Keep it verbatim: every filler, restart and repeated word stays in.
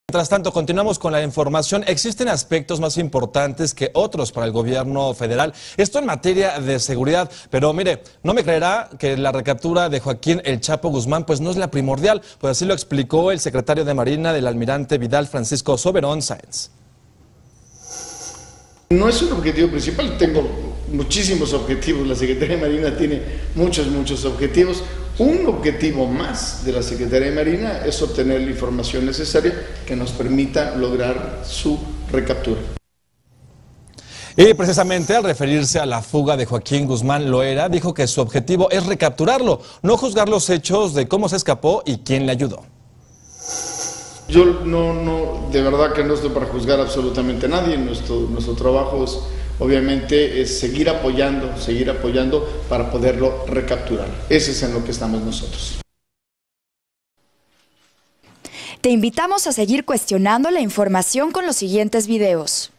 Mientras tanto, continuamos con la información. Existen aspectos más importantes que otros para el gobierno federal. Esto en materia de seguridad. Pero mire, no me creerá que la recaptura de Joaquín El Chapo Guzmán pues no es la primordial. Pues así lo explicó el secretario de Marina del Almirante Vidal, Francisco Soberón Sáenz. No es un objetivo principal, tengo muchísimos objetivos, la Secretaría de Marina tiene muchos, muchos objetivos. Un objetivo más de la Secretaría de Marina es obtener la información necesaria que nos permita lograr su recaptura. Y precisamente al referirse a la fuga de Joaquín Guzmán Loera, dijo que su objetivo es recapturarlo, no juzgar los hechos de cómo se escapó y quién le ayudó. Yo no, no, de verdad que no estoy para juzgar absolutamente a nadie. Nuestro, nuestro trabajo es, obviamente, es seguir apoyando, seguir apoyando para poderlo recapturar. Ese es en lo que estamos nosotros. Te invitamos a seguir cuestionando la información con los siguientes videos.